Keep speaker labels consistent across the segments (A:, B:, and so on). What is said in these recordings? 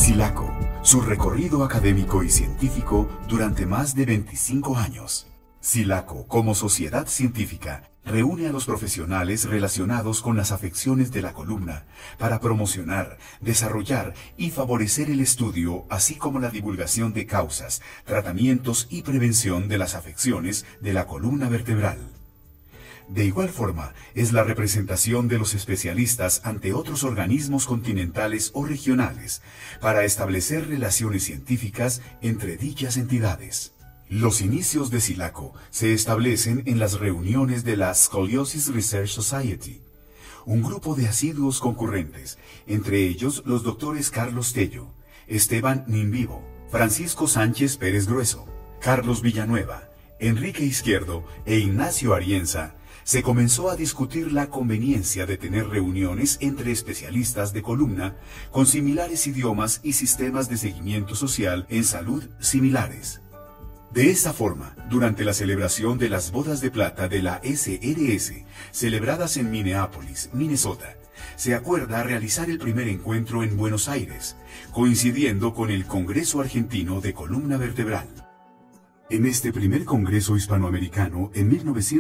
A: SILACO, su recorrido académico y científico durante más de 25 años. SILACO, como sociedad científica, reúne a los profesionales relacionados con las afecciones de la columna para promocionar, desarrollar y favorecer el estudio, así como la divulgación de causas, tratamientos y prevención de las afecciones de la columna vertebral. De igual forma, es la representación de los especialistas ante otros organismos continentales o regionales para establecer relaciones científicas entre dichas entidades. Los inicios de SILACO se establecen en las reuniones de la Scoliosis Research Society, un grupo de asiduos concurrentes, entre ellos los doctores Carlos Tello, Esteban Nimbivo, Francisco Sánchez Pérez Grueso, Carlos Villanueva, Enrique Izquierdo e Ignacio Arienza. Se comenzó a discutir la conveniencia de tener reuniones entre especialistas de columna con similares idiomas y sistemas de seguimiento social en salud similares. De esta forma, durante la celebración de las bodas de plata de la SRS, celebradas en Minneapolis, Minnesota, se acuerda realizar el primer encuentro en Buenos Aires, coincidiendo con el Congreso Argentino de Columna Vertebral. En este primer Congreso Hispanoamericano, en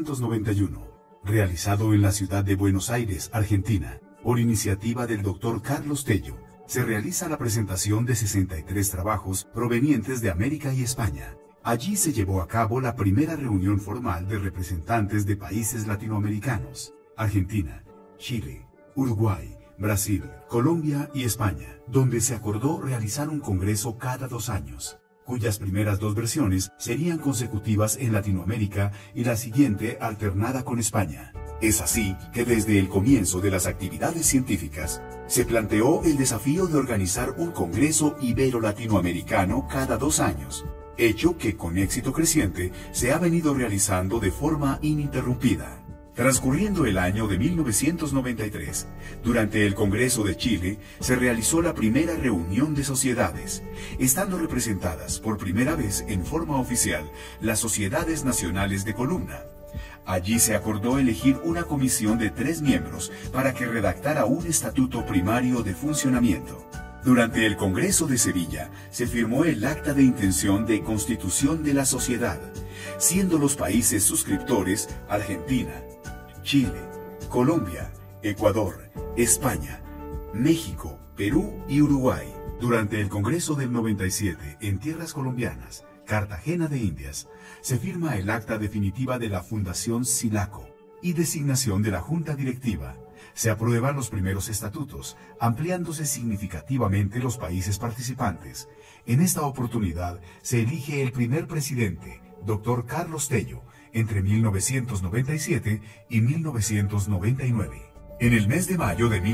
A: 1991, realizado en la ciudad de Buenos Aires, Argentina, por iniciativa del Dr. Carlos Tello, se realiza la presentación de 63 trabajos provenientes de América y España. Allí se llevó a cabo la primera reunión formal de representantes de países latinoamericanos, Argentina, Chile, Uruguay, Brasil, Colombia y España, donde se acordó realizar un congreso cada 2 años, cuyas primeras 2 versiones serían consecutivas en Latinoamérica y la siguiente alternada con España. Es así que desde el comienzo de las actividades científicas, se planteó el desafío de organizar un congreso ibero-latinoamericano cada 2 años, hecho que con éxito creciente se ha venido realizando de forma ininterrumpida. Transcurriendo el año de 1993, durante el Congreso de Chile, se realizó la primera reunión de sociedades, estando representadas por primera vez en forma oficial las Sociedades Nacionales de Columna. Allí se acordó elegir una comisión de 3 miembros para que redactara un estatuto primario de funcionamiento. Durante el Congreso de Sevilla, se firmó el acta de intención de constitución de la sociedad, siendo los países suscriptores Argentina, Chile, Colombia, Ecuador, España, México, Perú y Uruguay. Durante el Congreso del 97, en tierras colombianas, Cartagena de Indias, se firma el acta definitiva de la Fundación SILACO y designación de la Junta Directiva. Se aprueban los primeros estatutos, ampliándose significativamente los países participantes. En esta oportunidad se elige el primer presidente, Dr. Carlos Tello, entre 1997 y 1999. En el mes de mayo de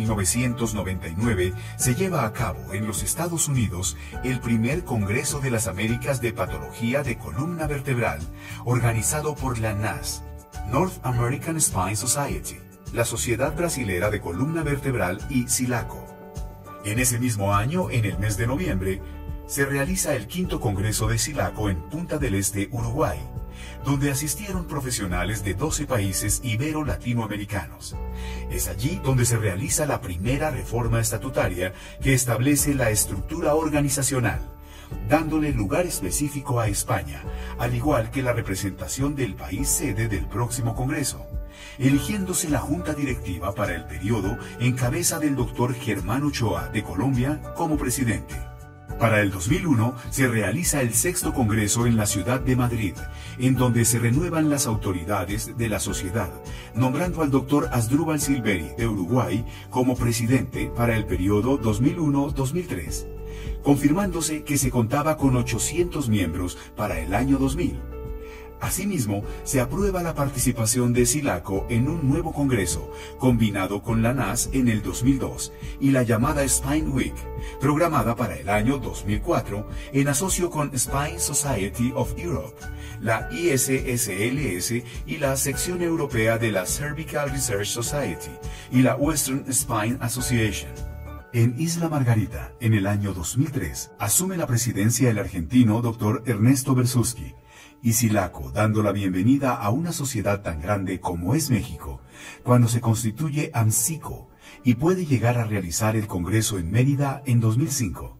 A: 1999 se lleva a cabo en los Estados Unidos el primer Congreso de las Américas de Patología de Columna Vertebral, organizado por la NASS, North American Spine Society, la Sociedad Brasilera de Columna Vertebral y SILACO. En ese mismo año, en el mes de noviembre, se realiza el 5º Congreso de SILACO en Punta del Este, Uruguay, donde asistieron profesionales de 12 países ibero-latinoamericanos. Es allí donde se realiza la primera reforma estatutaria que establece la estructura organizacional, dándole lugar específico a España, al igual que la representación del país sede del próximo Congreso, eligiéndose la Junta Directiva para el periodo en cabeza del Dr. Germán Ochoa de Colombia como presidente. Para el 2001 se realiza el 6º Congreso en la ciudad de Madrid, en donde se renuevan las autoridades de la sociedad, nombrando al Dr. Asdrúbal Silveri de Uruguay como presidente para el periodo 2001-2003, confirmándose que se contaba con 800 miembros para el año 2000. Asimismo, se aprueba la participación de SILACO en un nuevo congreso, combinado con la NASS en el 2002, y la llamada Spine Week, programada para el año 2004, en asocio con Spine Society of Europe, la ISSLS y la sección europea de la Cervical Research Society y la Western Spine Association. En Isla Margarita, en el año 2003, asume la presidencia el argentino Dr. Ernesto Bersuski, y SILACO, dando la bienvenida a una sociedad tan grande como es México, cuando se constituye AMSICO y puede llegar a realizar el Congreso en Mérida en 2005.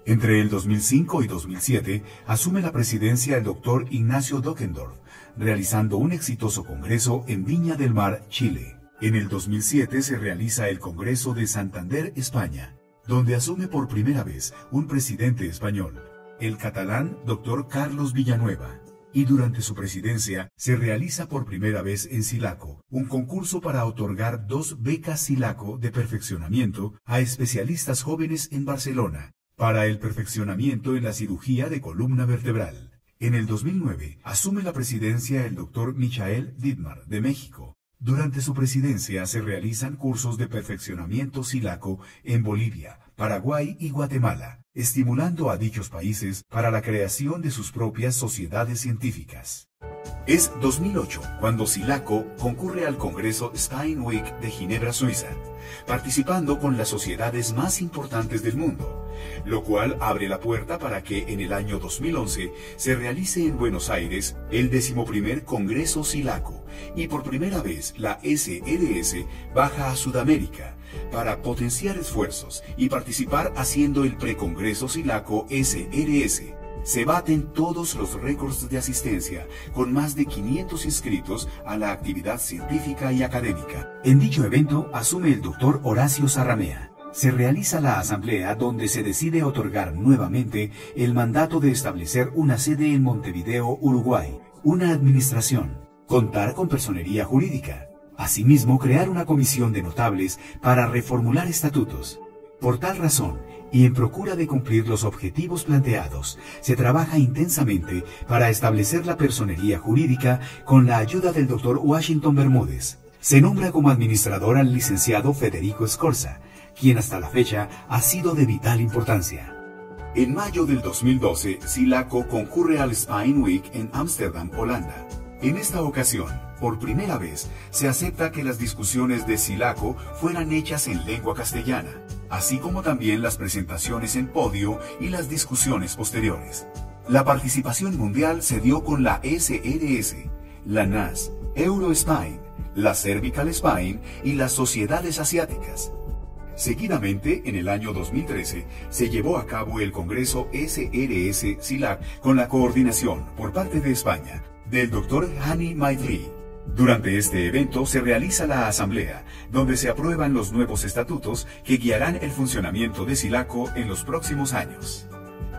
A: Entre el 2005 y 2007 asume la presidencia el doctor Ignacio Dockendorf, realizando un exitoso congreso en Viña del Mar, Chile. En el 2007 se realiza el Congreso de Santander, España, donde asume por primera vez un presidente español, el catalán doctor Carlos Villanueva. Y durante su presidencia se realiza por primera vez en Silaco un concurso para otorgar 2 becas Silaco de perfeccionamiento a especialistas jóvenes en Barcelona, para el perfeccionamiento en la cirugía de columna vertebral. En el 2009 asume la presidencia el doctor Michael Dittmar de México. Durante su presidencia se realizan cursos de perfeccionamiento Silaco en Bolivia, Paraguay y Guatemala, estimulando a dichos países para la creación de sus propias sociedades científicas. Es 2008 cuando Silaco concurre al Congreso Spine Week de Ginebra, Suiza, participando con las sociedades más importantes del mundo, lo cual abre la puerta para que en el año 2011 se realice en Buenos Aires el 11º Congreso Silaco y por primera vez la SRS baja a Sudamérica para potenciar esfuerzos y participar haciendo el Precongreso Silaco SRS. Se baten todos los récords de asistencia, con más de 500 inscritos a la actividad científica y académica. En dicho evento asume el doctor Horacio Zarramea. Se realiza la asamblea donde se decide otorgar nuevamente el mandato de establecer una sede en Montevideo, Uruguay, una administración, contar con personería jurídica. Asimismo, crear una comisión de notables para reformular estatutos. Por tal razón, y en procura de cumplir los objetivos planteados, se trabaja intensamente para establecer la personería jurídica con la ayuda del Dr. Washington Bermúdez. Se nombra como administrador al licenciado Federico Scorza, quien hasta la fecha ha sido de vital importancia. En mayo del 2012, Silaco concurre al Spine Week en Ámsterdam, Holanda. En esta ocasión, por primera vez, se acepta que las discusiones de Silaco fueran hechas en lengua castellana, así como también las presentaciones en podio y las discusiones posteriores. La participación mundial se dio con la SRS, la NAS, Eurospine, la Cervical Spine y las sociedades asiáticas. Seguidamente, en el año 2013, se llevó a cabo el Congreso SRS-SILAC con la coordinación, por parte de España, del Dr. Hani Maitri. Durante este evento se realiza la asamblea, donde se aprueban los nuevos estatutos que guiarán el funcionamiento de Silaco en los próximos años.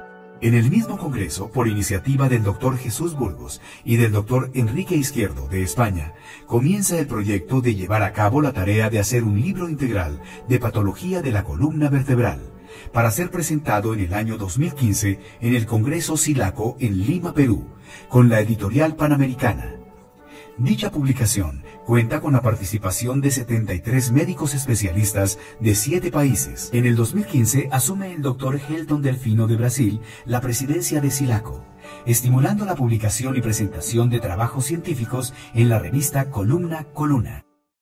A: En el mismo congreso, por iniciativa del Dr. Jesús Burgos y del Dr. Enrique Izquierdo de España, comienza el proyecto de llevar a cabo la tarea de hacer un libro integral de patología de la columna vertebral, para ser presentado en el año 2015 en el Congreso Silaco en Lima, Perú, con la editorial Panamericana. Dicha publicación cuenta con la participación de 73 médicos especialistas de 7 países. En el 2015 asume el Dr. Helton Delfino de Brasil la presidencia de Silaco, estimulando la publicación y presentación de trabajos científicos en la revista Columna Coluna.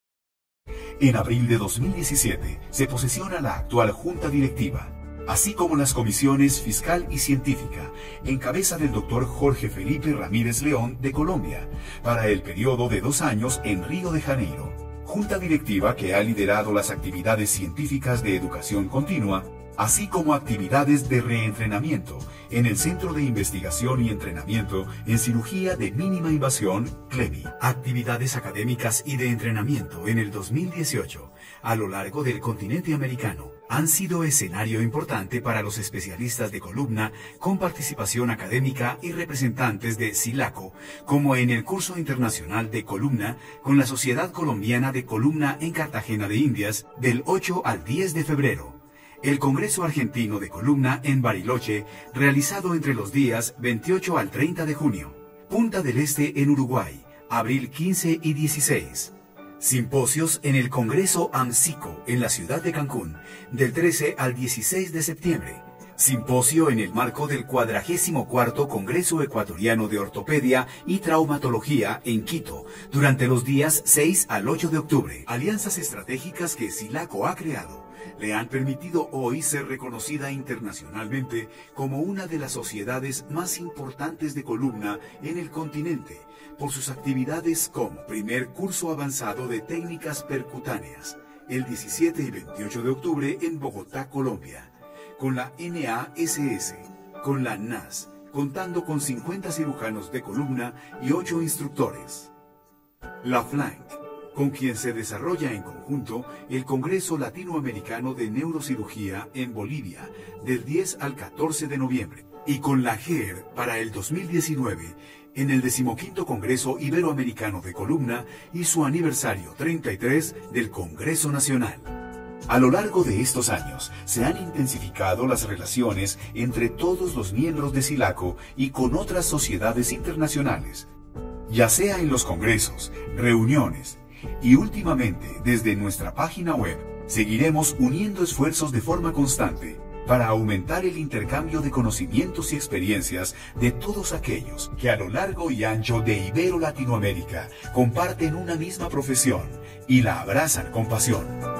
A: En abril de 2017 se posesiona la actual Junta Directiva, así como las comisiones Fiscal y Científica, en cabeza del Dr. Jorge Felipe Ramírez León de Colombia, para el periodo de 2 años en Río de Janeiro. Junta Directiva que ha liderado las actividades científicas de educación continua, así como actividades de reentrenamiento en el Centro de Investigación y Entrenamiento en Cirugía de Mínima Invasión, CLEMI. Actividades académicas y de entrenamiento en el 2018, a lo largo del continente americano, han sido escenario importante para los especialistas de columna con participación académica y representantes de Silaco, como en el curso internacional de columna con la Sociedad Colombiana de Columna en Cartagena de Indias del 8 al 10 de febrero. El Congreso Argentino de Columna en Bariloche, realizado entre los días 28 al 30 de junio. Punta del Este en Uruguay, abril 15 y 16. Simposios en el Congreso AMSICO en la ciudad de Cancún, del 13 al 16 de septiembre. Simposio en el marco del 44º Congreso Ecuatoriano de Ortopedia y Traumatología en Quito, durante los días 6 al 8 de octubre. Alianzas estratégicas que Silaco ha creado le han permitido hoy ser reconocida internacionalmente como una de las sociedades más importantes de columna en el continente, por sus actividades como primer curso avanzado de técnicas percutáneas, el 17 y 28 de octubre en Bogotá, Colombia. con la NASS, con la NAS, contando con 50 cirujanos de columna y 8 instructores. La FLANC, con quien se desarrolla en conjunto el Congreso Latinoamericano de Neurocirugía en Bolivia, del 10 al 14 de noviembre, y con la GER para el 2019, en el 15º Congreso Iberoamericano de Columna y su aniversario 33 del Congreso Nacional. A lo largo de estos años, se han intensificado las relaciones entre todos los miembros de SILACO y con otras sociedades internacionales, ya sea en los congresos, reuniones, y últimamente desde nuestra página web, seguiremos uniendo esfuerzos de forma constante para aumentar el intercambio de conocimientos y experiencias de todos aquellos que a lo largo y ancho de Ibero-Latinoamérica comparten una misma profesión y la abrazan con pasión.